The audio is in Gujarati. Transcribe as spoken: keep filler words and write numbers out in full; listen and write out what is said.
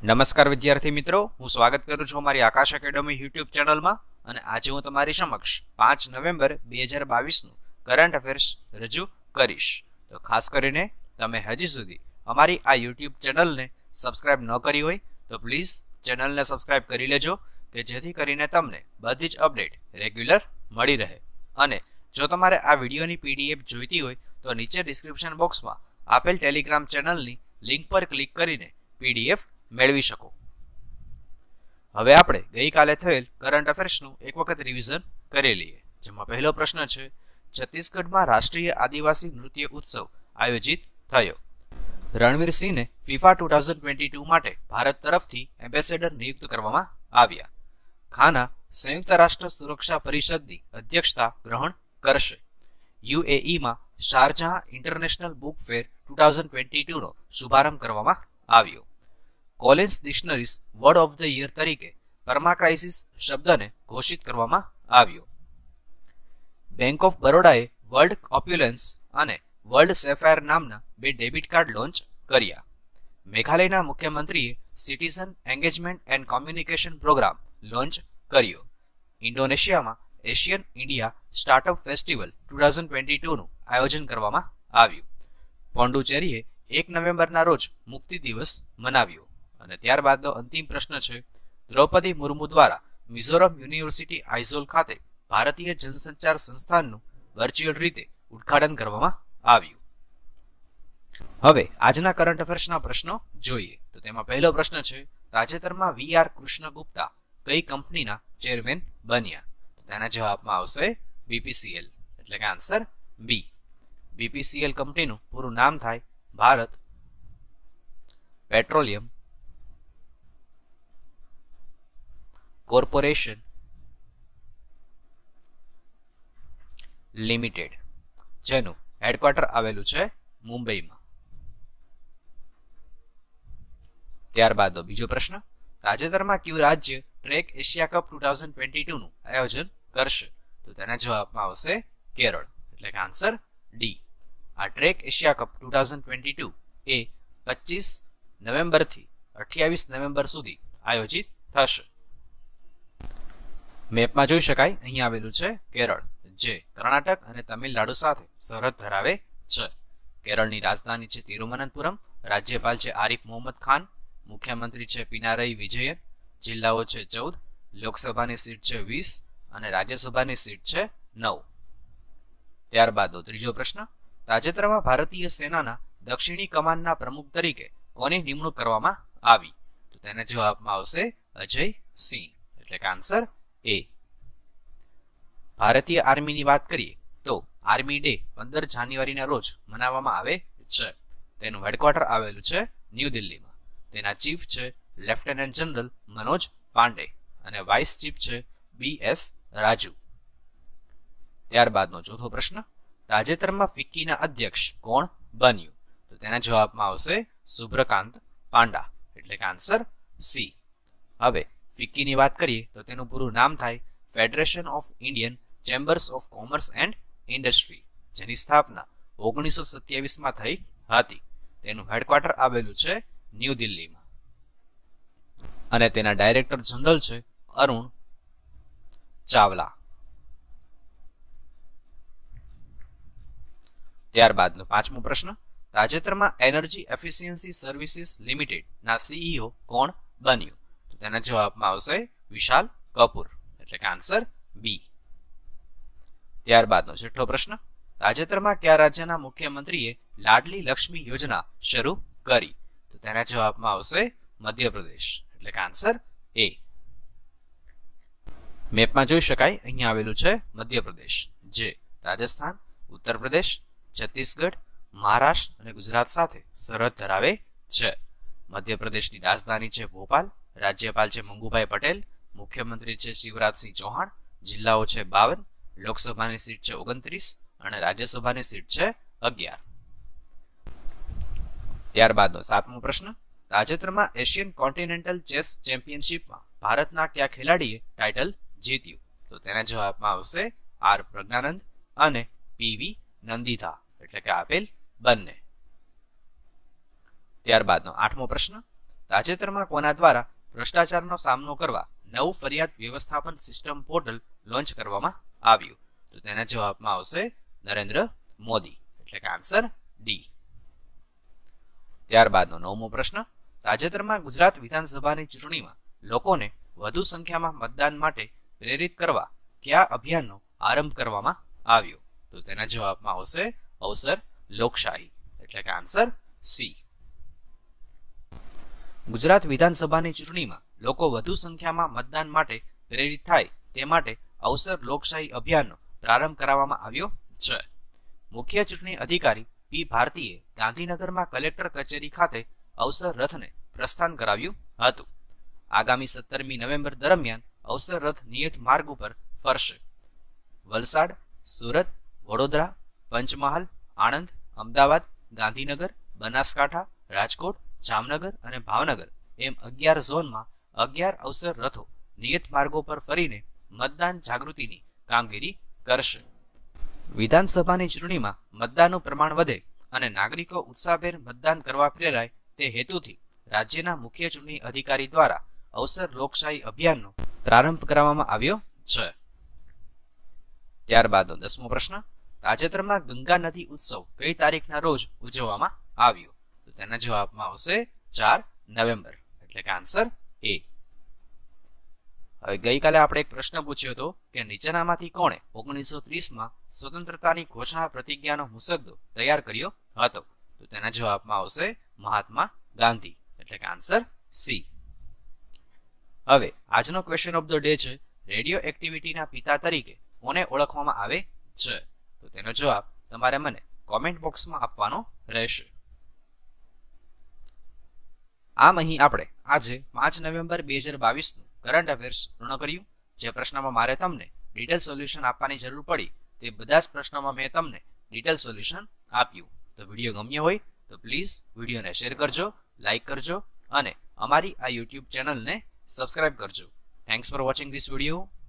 નમસ્કાર વિદ્યાર્થી મિત્રો, હું સ્વાગત કરું છું અમારી આકાશ એકેડમી યુટ્યુબ ચેનલમાં અને આજે હું તમારી સમક્ષ પાંચ નવેમ્બર બે હજાર બાવીસનું કરંટ અફેર્સ રજૂ કરીશ. તો ખાસ કરીને તમે હજી સુધી અમારી આ યુટ્યુબ ચેનલને સબસ્ક્રાઇબ ન કરી હોય તો પ્લીઝ ચેનલને સબસ્ક્રાઇબ કરી લેજો કે જેથી કરીને તમને બધી જ અપડેટ રેગ્યુલર મળી રહે. અને જો તમારે આ વિડીયોની પીડીએફ જોઈતી હોય તો નીચે ડિસ્ક્રિપ્શન બોક્સમાં આપેલ ટેલિગ્રામ ચેનલની લિંક પર ક્લિક કરીને પીડીએફ મેળવી શકો. હવે આપણે ગઈકાલે થયેલ કરંટ અફેર્સનું એક વખત રિવિઝન કરી લઈએ. જેમાં પહેલો પ્રશ્ન છે, છત્તીસગઢમાં રાષ્ટ્રીય આદિવાસી નૃત્ય ઉત્સવ આયોજિત થયો. રણવીરસિંહને FIFA two thousand twenty two માટે ભારત તરફથી એમ્બેસેડર નિયુક્ત કરવામાં આવ્યા. ખાના સંયુક્ત રાષ્ટ્ર સુરક્ષા પરિષદની અધ્યક્ષતા ગ્રહણ કરશે. યુએઈમાં Sharjah international book fair two thousand twenty two નો શુભારંભ કરવામાં આવ્યો. Collins dictionaries word of the year તરીકે પરમાક્રાઇસિસ શબ્દને ઘોષિત કરવામાં આવ્યો. બેંક ઓફ બરોડાએ વર્લ્ડ ઓપ્યુલન્સ અને વર્લ્ડ સેફાયર નામના બે ડેબિટ કાર્ડ લોન્ચ કર્યા. મેઘાલયના મુખ્યમંત્રીએ citizen engagement and communication programme launch કર્યો. ઇન્ડોનેશિયામાં Asian India startup festival two thousand twenty two નું આયોજન કરવામાં આવ્યું. પોંડુચેરીએ એક નવેમ્બરના રોજ મુક્તિ દિવસ મનાવ્યો. અને ત્યારબાદનો અંતિમ પ્રશ્ન છે, દ્રૌપદી મુર્મુ દ્વારા મિઝોરમ યુનિવર્સિટી આઇઝોલ ખાતે ભારતીય જનસંચાર સંસ્થાનનું વર્ચ્યુઅલ રીતે ઉદ્ઘાટન કરવામાં આવ્યું. હવે આજના કરંટ અફેર્સના પ્રશ્નો જોઈએ. તો તેમાં પહેલો પ્રશ્ન છે, તાજેતરમાં વી આર કૃષ્ણગુપ્તા કઈ કંપનીના ચેરમેન બન્યા? તો તેના જવાબમાં આવશે બીપીસીએલ, એટલે કે આન્સર બી. બીપીસીએલ કંપનીનું પૂરું નામ થાય ભારત પેટ્રોલિયમ કોર્પોરેશન લિમિટેડ, જેનું હેડક્વાર્ટર આવેલું છે મુંબઈમાં. ત્યારબાદ બીજો પ્રશ્ન, તાજેતરમાં કયું રાજ્ય track Asia cup two thousand twenty two નું આયોજન કરશે? તો તેના જવાબમાં આવશે કેરળ, એટલે કે આન્સર ડી. આ track Asia cup two thousand twenty two એ પચીસ નવેમ્બરથી અઠ્યાવીસ નવેમ્બર સુધી આયોજિત થશે. મેપમાં જોઈ શકાય, અહીંયા આવેલું છે કેરળ, જે કર્ણાટક અને તમિલનાડુ સાથે સરહદ ધરાવે છે. કેરળની રાજધાની છે તિરુવનંતપુરમ. રાજ્યપાલ છે આરિફ મોહમ્મદ ખાન. મુખ્યમંત્રી છે પિનારાઈ વિજયન. જિલ્લાઓ છે ચૌદ. લોકસભાની સીટ છે વીસ અને રાજ્યસભાની સીટ છે નવ. ત્યારબાદ ત્રીજો પ્રશ્ન, તાજેતરમાં ભારતીય સેનાના દક્ષિણી કમાનના પ્રમુખ તરીકે કોની નિમણૂક કરવામાં આવી? તો તેના જવાબમાં આવશે અજય સિંહ, એટલે કે આન્સર એ. ભારતીય આર્મીની વાત કરીએ તો આર્મી ડે પંદર જાન્યુઆરીના રોજ મનાવવામાં આવે છે. તેનું હેડક્વાર્ટર આવેલું છે ન્યૂ દિલ્હીમાં. તેના ચીફ છે લેફ્ટનન્ટ જનરલ મનોજ પાંડે અને વાઇસ ચીફ છે બી એસ રાજુ. ત્યારબાદનો ચોથો પ્રશ્ન, તાજેતરમાં ફિક્કીના અધ્યક્ષ કોણ બન્યું? તો તેના જવાબમાં આવશે સુબ્રકાંત પાંડા, એટલે કે આન્સર સી. હવે ફિક્કીની વાત કરીએ તો તેનું પૂરું નામ થાય federation of Indian chambers of commerce and industry, જેની સ્થાપના ઓગણીસો સત્યાવીસ માં થઈ હતી. તેનું હેડક્વાર્ટર આવેલું છે ન્યૂ દિલ્હીમાં અને તેના ડાયરેક્ટર જનરલ છે અરુણ ચાવલા. ત્યારબાદનો પાંચમો પ્રશ્ન, તાજેતરમાં એનર્જી એફિશિયન્સી સર્વિસીસ લિમિટેડ ના સીઈઓ કોણ બન્યું? તો તેના જવાબમાં આવશે વિશાલ કપૂર, એટલે કે આન્સર બી. ત્યારબાદનો છઠ્ઠો પ્રશ્ન, તાજેતરમાં કયા રાજ્યના મુખ્યમંત્રીએ લાડલી લક્ષ્મી યોજના શરૂ કરી? તો તેના જવાબમાં આવશે મધ્યપ્રદેશ, એટલે કે આન્સર એ. મેપમાં જોઈ શકાય, અહીંયા આવેલું છે મધ્યપ્રદેશ, જે રાજસ્થાન, ઉત્તર પ્રદેશ, છત્તીસગઢ, મહારાષ્ટ્ર અને ગુજરાત સાથે સરહદ ધરાવે છે. મધ્યપ્રદેશની રાજધાની છે ભોપાલ. રાજ્યપાલ છે મંગુભાઈ પટેલ. મુખ્યમંત્રી છે શિવરાજસિંહ ચૌહાણ. જિલ્લાઓ છે બાવન. લોકસભાની સીટ છે ઓગણત્રીસ અને રાજ્યસભાની સીટ છે અગિયાર. ત્યારબાદનો સાતમો પ્રશ્ન, તાજેતરમાં એશિયન કોન્ટિનેન્ટલ ચેસ ચેમ્પિયનશિપમાં ભારતના કયા ખેલાડીએ ટાઇટલ જીત્યું? તો તેના જવાબમાં આવશે આર પ્રજ્ઞાનંદ અને પીવી નંદિતા, એટલે કે આપેલ બંને. ત્યારબાદનો આઠમો પ્રશ્ન, તાજેતરમાં કોના દ્વારા ભ્રષ્ટાચારનો સામનો કરવા નવું ફરિયાદ વ્યવસ્થાપન સિસ્ટમ પોર્ટલ લોન્ચ કરવામાં આવ્યું? તો તેના જવાબમાં આવશે નરેન્દ્ર મોદી, એટલે કે આન્સર ડી. ત્યારબાદનો નવમો પ્રશ્ન, તાજેતરમાં ગુજરાત વિધાનસભાની ચૂંટણીમાં લોકોને વધુ સંખ્યામાં મતદાન માટે પ્રેરિત કરવા કયા અભિયાનનો આરંભ કરવામાં આવ્યો? તો તેના જવાબમાં આવશે અવસર લોકશાહી, એટલે કે આન્સર સી. ગુજરાત વિધાનસભાની ચૂંટણીમાં લોકો વધુ સંખ્યામાં મતદાન માટે પ્રેરિત થાય તે માટે અવસર લોકશાહી અભિયાનનો પ્રારંભ કરાવવામાં આવ્યો છે. મુખ્ય ચૂંટણી અધિકારી પી ભારતીએ ગાંધીનગરમાં કલેક્ટર કચેરી ખાતે અવસર રથને પ્રસ્થાન કરાવ્યું હતું. આગામી સત્તરમી નવેમ્બર દરમિયાન અવસર રથ નિયત માર્ગ ઉપર ફરશે. વલસાડ, સુરત, વડોદરા, પંચમહાલ, આણંદ, અમદાવાદ, ગાંધીનગર, બનાસકાંઠા, રાજકોટ, જામનગર અને ભાવનગર એમ અગિયાર ઝોનમાં અગિયાર અવસર રથો નિયત માર્ગો પર ફરીને મતદાન જાગૃતિની કામગીરી કરશે. વિધાનસભાની ચૂંટણીમાં મતદાનનું પ્રમાણ વધે અને નાગરિકો ઉત્સાહભેર મતદાન કરવા પ્રેરાય તે હેતુથી રાજ્યના મુખ્ય ચૂંટણી અધિકારી દ્વારા અવસર લોકશાહી અભિયાનનો પ્રારંભ કરવામાં આવ્યો છે. ત્યારબાદનો દસમો પ્રશ્ન, તાજેતરમાં ગંગા નદી ઉત્સવ કઈ તારીખના રોજ ઉજવવામાં આવ્યો? તો તેના જવાબમાં આવશે ચાર નવેમ્બર, એટલે કે આન્સર એ. હવે ગઈકાલે આપણે એક પ્રશ્ન પૂછ્યો હતો કે નીચેનામાંથી કોણે ઓગણીસો ત્રીસમાં સ્વતંત્રતાની ઘોષણા પ્રતિજ્ઞાનો મુસદ્દો તૈયાર કર્યો હતો? તો તેના જવાબમાં આવશે મહાત્મા ગાંધી, એટલે કે આન્સર સી. હવે આજનો ક્વેશ્ચન ઓફ ધ ડે છે, રેડિયો એક્ટિવિટીના પિતા તરીકે કોને ઓળખવામાં આવે છે? તો તેનો જવાબ તમારે મને કોમેન્ટ બોક્સમાં આપવાનો રહેશે. આમ અહીં આપણે આજે પાંચ નવેમ્બર બે હજાર બાવીસનું કરંટ અફેર્સ પૂર્ણ કર્યું. જે પ્રશ્નમાં મારે તમને ડિટેલ સોલ્યુશન આપવાની જરૂર પડી તે બધા જ પ્રશ્નોમાં મેં તમને ડિટેલ સોલ્યુશન આપ્યું. તો વિડીયો ગમ્યો હોય તો પ્લીઝ વિડીયોને શેર કરજો, લાઇક કરજો અને અમારી આ યુટ્યુબ ચેનલને સબસ્ક્રાઇબ કરજો. Thanks for watching this video.